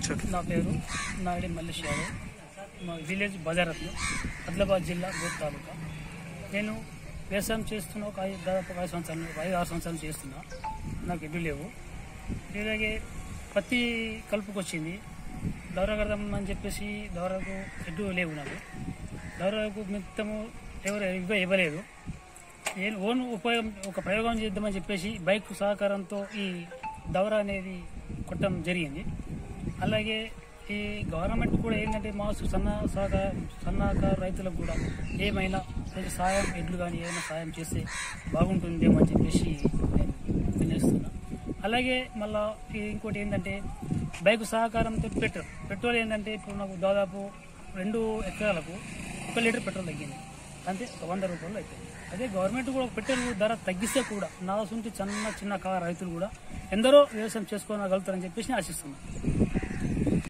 నా పేరు నాయుడు మల్లేష్ యాదవ్. మా విలేజ్ బజారత్లు, ఆదిలాబాద్ జిల్లా గోప్ తాలూకా. నేను వ్యవసాయం చేస్తున్నా. దాదాపు 5-6 సంవత్సరాలు చేస్తున్నా. నాకు ఎడ్లు లేవు. ఇలాగే పత్తి కలుపుకొచ్చింది. దౌరా కడదాం అని చెప్పేసి దౌరాకు ఎడ్లు లేవు. నాకు దౌరాకు మొత్తము ఎవరు ఇవ్వలేదు. నేను ఓన్ ఒక ప్రయోగం చేద్దామని చెప్పేసి బైక్ సహకారంతో ఈ దౌరా అనేది కొట్టడం జరిగింది. అలాగే ఈ గవర్నమెంట్ కూడా ఏంటంటే మా సన్నకారు రైతులకు కూడా ఏమైనా సాయం ఎడ్లు కానీ ఏమైనా సాయం చేస్తే బాగుంటుందేమో అని చెప్పేసి నేను తెలియజేస్తున్నా. అలాగే మళ్ళీ ఇంకోటి ఏంటంటే బైక్ సహకారంతో పెట్రోల్ ఏంటంటే ఇప్పుడు నాకు దాదాపు 2 ఎకరాలకు 1 లీటర్ పెట్రోల్ తగ్గింది. అంతే 100 రూపాయలు అయిపోయింది. అదే గవర్నమెంట్ కూడా పెట్రోల్ ధర తగ్గిస్తే కూడా నా సొంత చిన్న రైతులు కూడా ఎందరో వ్యవసాయం చేసుకోగలుగుతారని చెప్పేసి ఆశిస్తున్నాను.